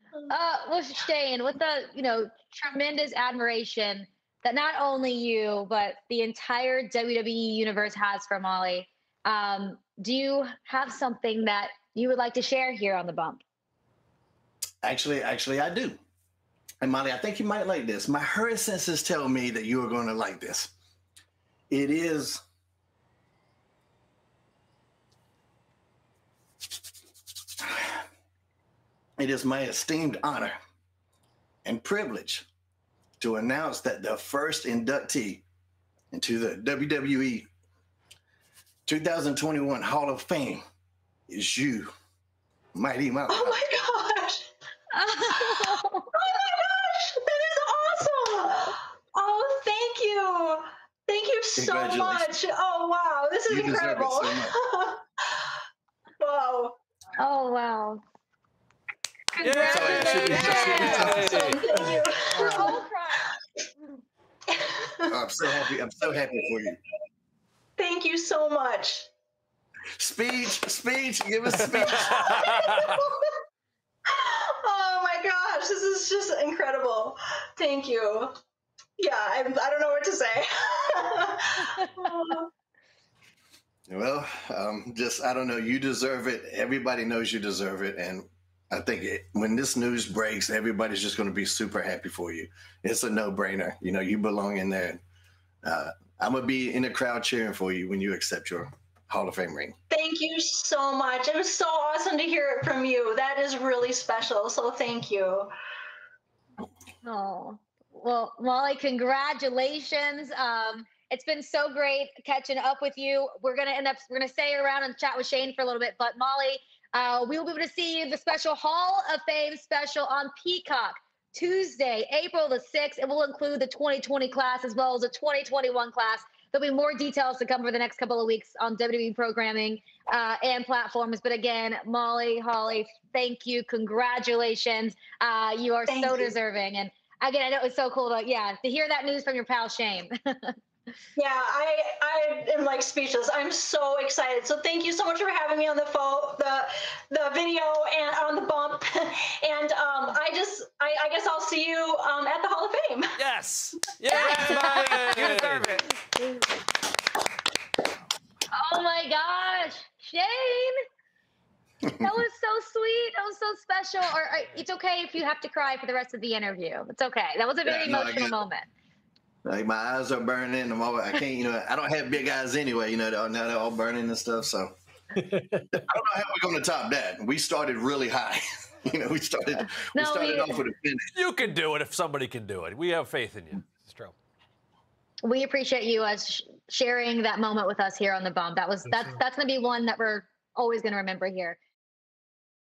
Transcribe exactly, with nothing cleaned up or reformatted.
Uh, well, Shane, with the, you know, tremendous admiration that not only you, but the entire W W E universe has for Molly, um, do you have something that you would like to share here on the bump? Actually, actually, I do. And Molly, I think you might like this. My her senses tell me that you are going to like this. It is it is my esteemed honor and privilege to announce that the first inductee into the W W E twenty twenty-one Hall of Fame is you, Mighty Mouse. Oh my gosh! Oh my gosh! That is awesome! Oh, thank you. Thank you so much. Oh wow, this is you incredible. Deserve it so much. Wow. Oh wow. Congratulations. Thank you. We're all crying. I'm so happy. I'm so happy for you. Thank you so much. Speech, speech, give us speech. Oh my gosh, this is just incredible. Thank you. Yeah, I, I don't know what to say. Well, um, just, I don't know. You deserve it. Everybody knows you deserve it. And I think it, when this news breaks, everybody's just going to be super happy for you. It's a no-brainer. You know, you belong in there. Uh, I'm going to be in the crowd cheering for you when you accept your Hall of Fame ring. Thank you so much. It was so awesome to hear it from you. That is really special. So thank you. Oh, well, Molly, congratulations. Um, it's been so great catching up with you. We're going to end up, we're going to stay around and chat with Shane for a little bit, but Molly, uh, we will be able to see you the special Hall of Fame special on Peacock Tuesday, April the sixth. It will include the twenty twenty class as well as the twenty twenty-one class. There'll be more details to come for the next couple of weeks on W W E programming uh, and platforms. But again, Molly, Holly, thank you. Congratulations. Uh, you are Thank so you. deserving. And again, I know it's so cool to, yeah, to hear that news from your pal Shane. Yeah, I I am like speechless. I'm so excited. So thank you so much for having me on the phone, the the video, and on the bump. And um, I just I, I guess I'll see you um, at the Hall of Fame. Yes. Yes, Molly. You deserve it. Oh my gosh, Shane. That was so sweet. That was so special. Or, or it's okay if you have to cry for the rest of the interview. It's okay. That was a very Yeah, no, emotional moment. Like my eyes are burning. I'm all, I can't, you know, I don't have big eyes anyway, you know, they're, now they're all burning and stuff. So I don't know how we're going to top that. We started really high. You know, we started, we No, started we- off with a finish. You can do it if somebody can do it. We have faith in you. It's true. We appreciate you as sh- sharing that moment with us here on the bump. That was that's that's going to be one that we're always going to remember here.